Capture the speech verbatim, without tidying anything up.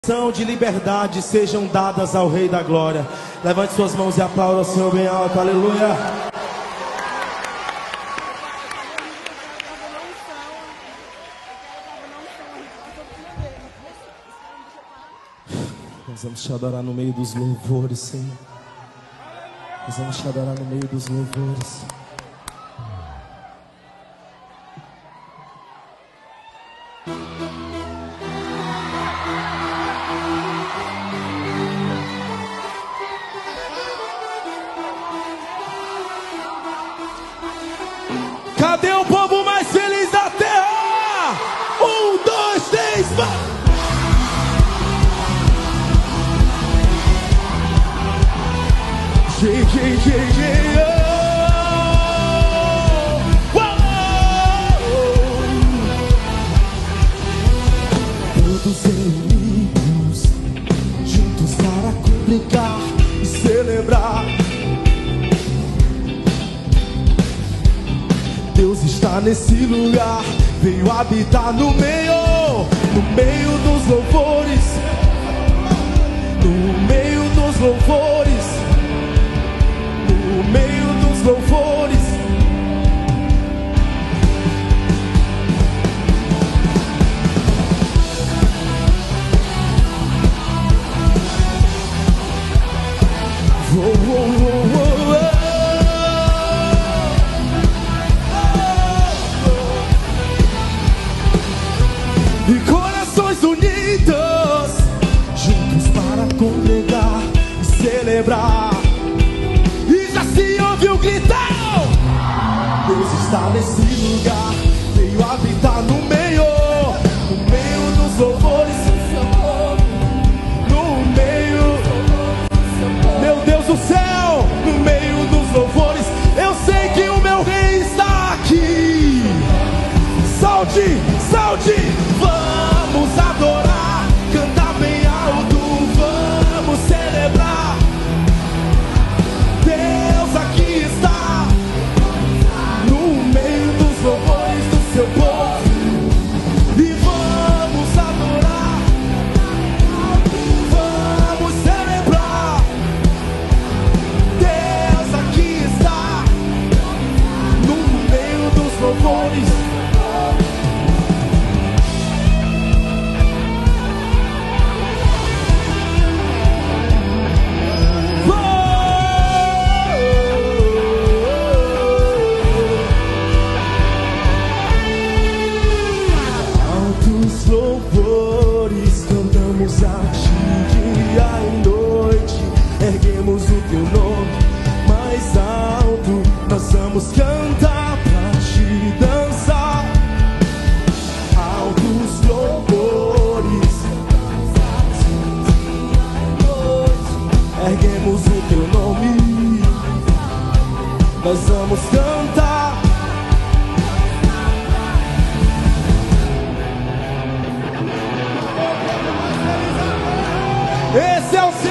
De liberdade sejam dadas ao Rei da Glória. Levante suas mãos e aplauda ao Senhor bem alto, aleluia. Nós vamos te adorar no meio dos louvores, Senhor. Nós vamos te adorar no meio dos louvores. Cadê o povo mais feliz da terra? Um, dois, três, vai! G, G, G, G, oh, oh. Todos reunidos, juntos para complicar e celebrar. Deus está nesse lugar, veio habitar no meio, no meio dos louvores, no meio dos louvores, no meio dos louvores. Oh, oh, oh, oh, oh. E corações unidos, juntos para congregar e celebrar. E já se ouviu gritar: Deus está nesse lugar, veio habitar no meio, no meio dos louvores, no meio, meu Deus do céu, no meio dos louvores. Eu sei que o meu rei está aqui. Salte, salte, vamos adorar, cantar bem alto, vamos celebrar. Deus aqui está, no meio dos louvores do seu povo. E vamos adorar, vamos celebrar. Deus aqui está, no meio dos louvores. Louvores, cantamos a ti dia e noite, erguemos o teu nome mais alto. Nós vamos cantar pra te dançar. Altos louvores, erguemos o teu nome, nós vamos cantar. Esse é o seu